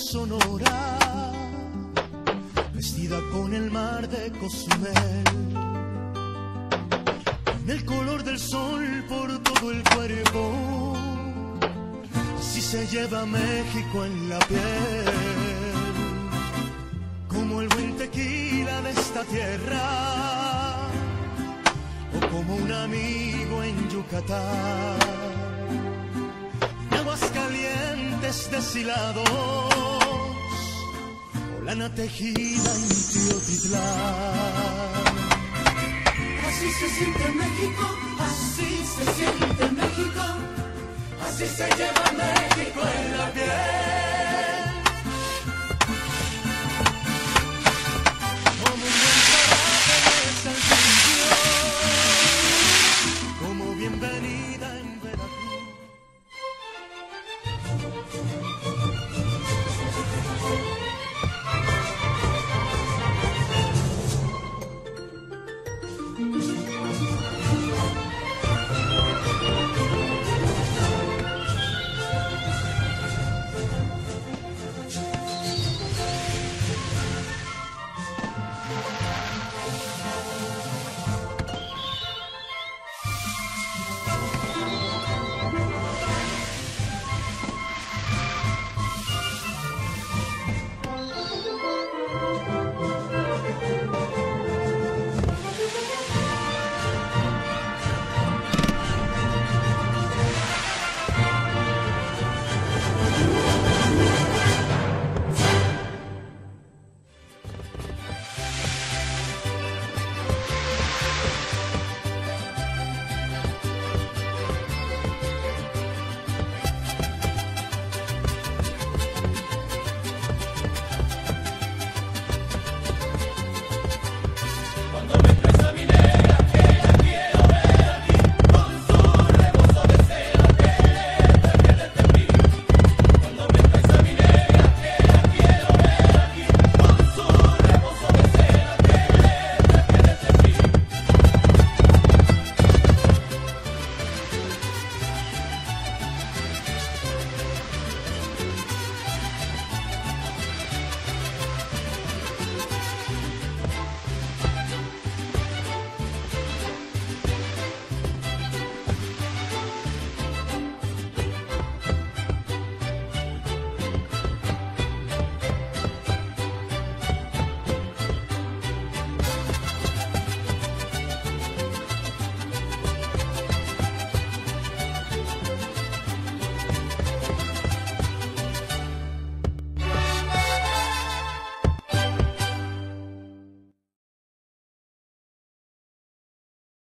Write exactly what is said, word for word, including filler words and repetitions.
Sonora, vestida con el mar de Cozumel, con el color del sol por todo el cuerpo, así se lleva México en la piel, como el buen tequila de esta tierra, o como un amigo en Yucatán. Aguascalientes deshilados, o lana tejida en Teotitlán. Así se siente México, así se siente México, así se lleva México en la piel.